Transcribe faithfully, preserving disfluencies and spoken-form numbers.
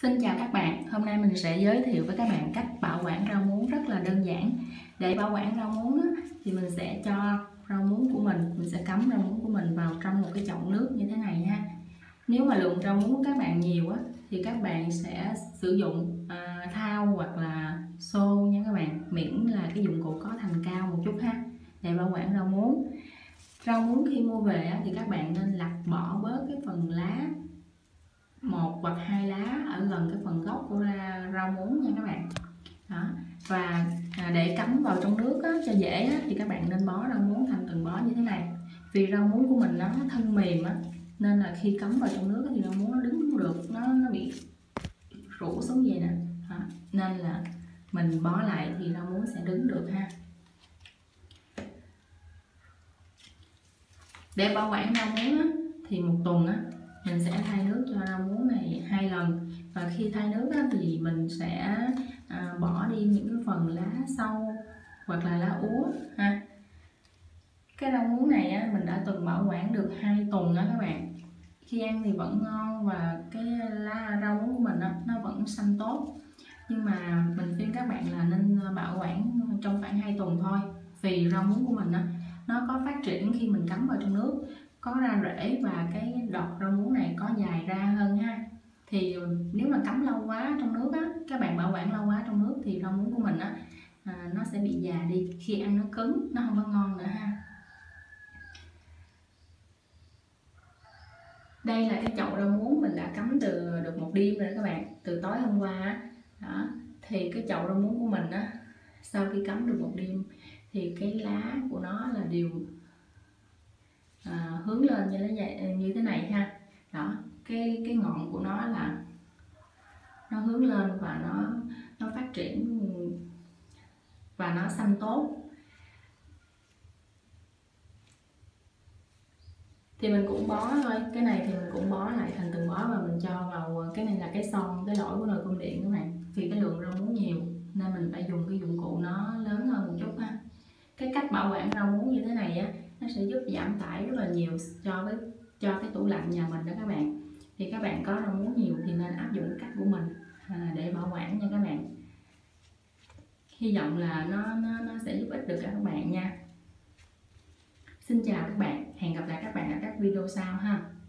Xin chào các bạn, hôm nay mình sẽ giới thiệu với các bạn cách bảo quản rau muống rất là đơn giản. Để bảo quản rau muống á, thì mình sẽ cho rau muống của mình, mình sẽ cắm rau muống của mình vào trong một cái chậu nước như thế này ha. Nếu mà lượng rau muống của các bạn nhiều á, thì các bạn sẽ sử dụng à, thao hoặc là xô nha các bạn, miễn là cái dụng cụ có thành cao một chút ha, để bảo quản rau muống. Rau muống khi mua về á, thì các bạn nên lặt bỏ bớt cái phần lá, một hoặc hai lá ở gần cái phần gốc của rau muống nha các bạn. Đó. Và để cắm vào trong nước á, cho dễ á, thì các bạn nên bó rau muống thành từng bó như thế này. Vì rau muống của mình nó thân mềm á, nên là khi cắm vào trong nước thì rau muống nó đứng không được, nó nó bị rũ xuống vậy nè. Đó. Nên là mình bó lại thì rau muống sẽ đứng được ha. Để bảo quản rau muống á, thì một tuần á, mình sẽ thay nước cho rau muống này hai lần. Và khi thay nước á, thì mình sẽ à, bỏ đi những cái phần lá sâu hoặc là lá úa ha. Cái rau muống này á, mình đã từng bảo quản được hai tuần đó các bạn. Khi ăn thì vẫn ngon và cái lá rau muống của mình á, nó vẫn xanh tốt. Nhưng mà mình khuyên các bạn là nên bảo quản trong khoảng hai tuần thôi. Vì rau muống của mình á, nó có phát triển khi mình cắm vào trong nước, có ra rễ và cái đọt rau muống này có dài ra hơn ha. Thì nếu mà cắm lâu quá trong nước á, các bạn bảo quản lâu quá trong nước thì rau muống của mình á, à, nó sẽ bị già đi, khi ăn nó cứng, nó không có ngon nữa ha. Đây là cái chậu rau muống mình đã cắm từ được một đêm rồi đó các bạn, từ tối hôm qua á. Đó, thì cái chậu rau muống của mình á, sau khi cắm được một đêm thì cái lá của nó là đều à, hướng lên như thế như thế này ha. Đó, cái cái ngọn của nó là nó hướng lên và nó nó phát triển và nó xanh tốt. Thì mình cũng bó thôi, cái này thì mình cũng bó lại thành từng bó và mình cho vào, cái này là cái son, cái lỗi của nồi cơm điện các bạn. Vì cái lượng rau muống nhiều nên mình phải dùng cái dụng cụ nó lớn hơn một chút ha. Cái cách bảo quản rau muống như thế này á, nó sẽ giúp giảm tải rất là nhiều cho với cho cái tủ lạnh nhà mình đó các bạn. Thì các bạn có rau muống nhiều thì nên áp dụng cái cách của mình à, để bảo quản nha các bạn. Hy vọng là nó, nó, nó sẽ giúp ích được các bạn nha. Xin chào các bạn, hẹn gặp lại các bạn ở các video sau ha.